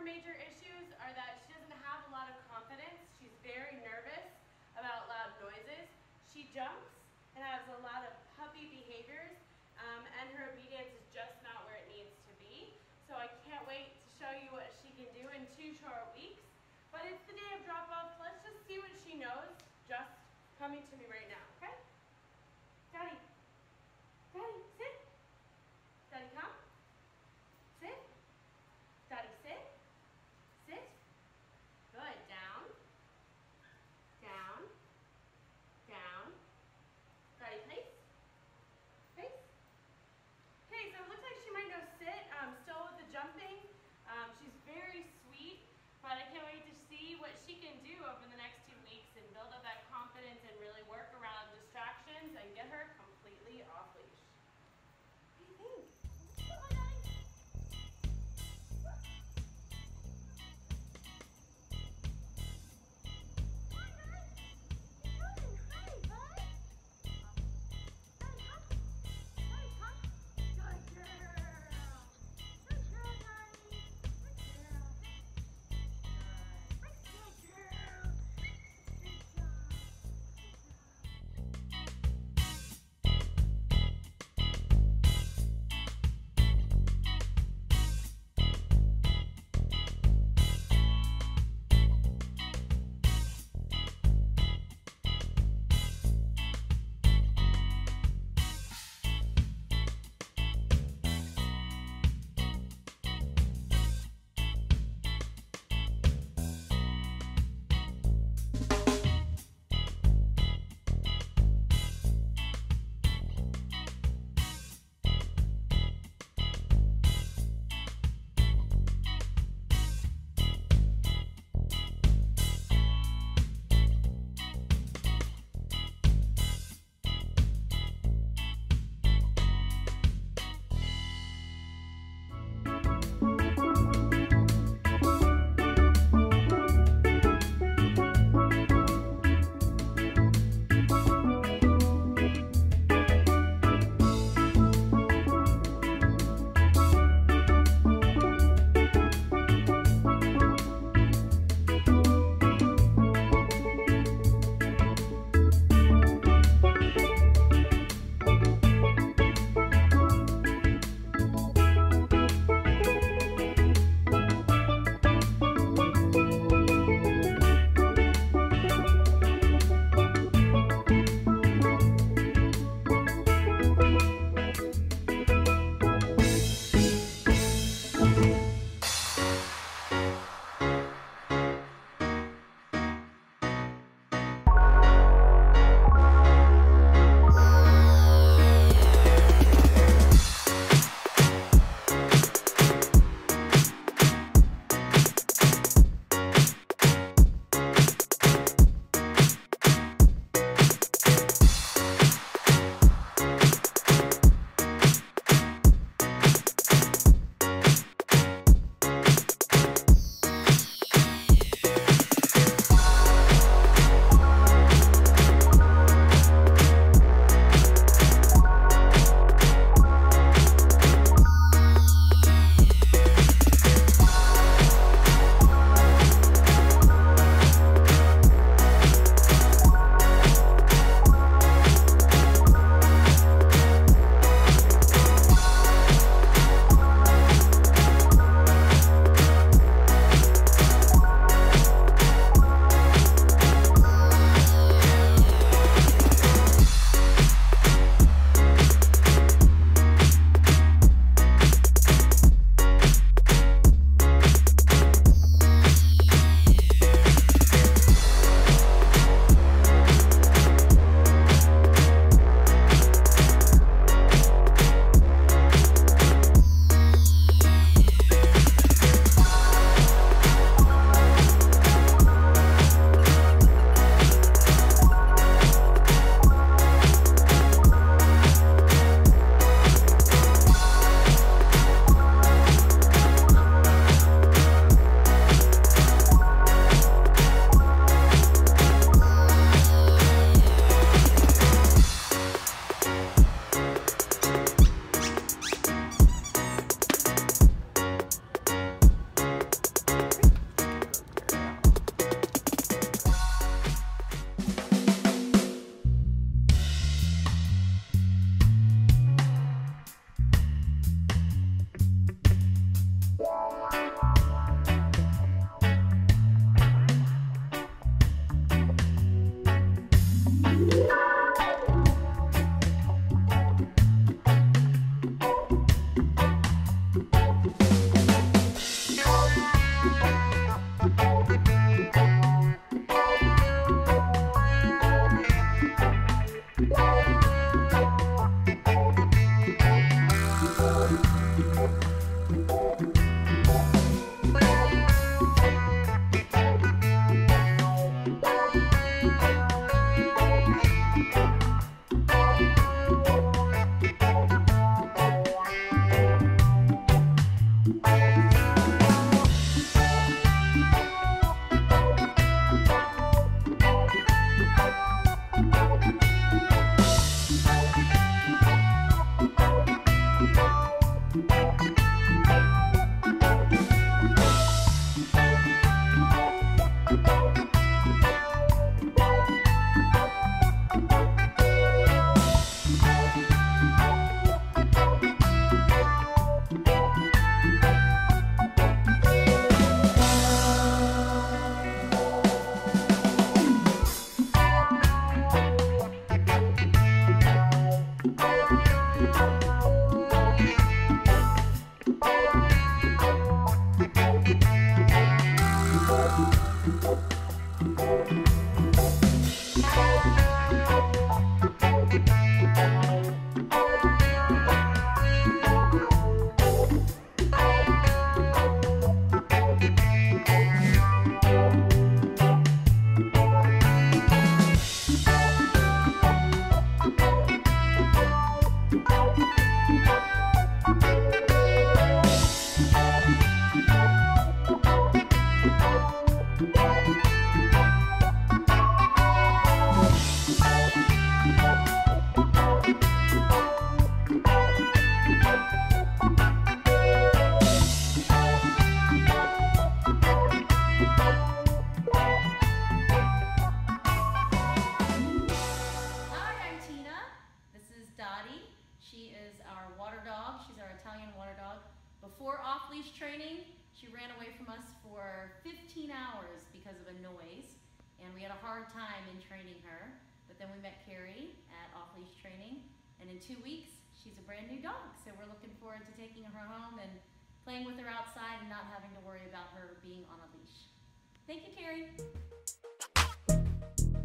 major issues are that she doesn't have a lot of confidence. She's very nervous about loud noises. She jumps and has a lot of puppy behaviors, and her obedience is just not where it needs to be. So I can't wait to show you what she can do in 2 short weeks. But it's the day of drop-off. Let's just see what she knows just coming to me right now, okay? Dottie. Dottie, sit. Dottie, come. Sit. Dottie, sit. Sit. Good. Down. Down. Down. Dottie, place. Place. Okay, so it looks like she might know sit, still with the jumping. She's very sweet, but I can't wait to see what she can do over the next 2 weeks and build up that confidence and really work around Dottie. She is our water dog. She's our Italian water dog. Before off-leash training, she ran away from us for 15 hours because of a noise, and we had a hard time in training her. But then we met Carrie at off-leash training, and in 2 weeks, she's a brand new dog. So we're looking forward to taking her home and playing with her outside and not having to worry about her being on a leash. Thank you, Carrie.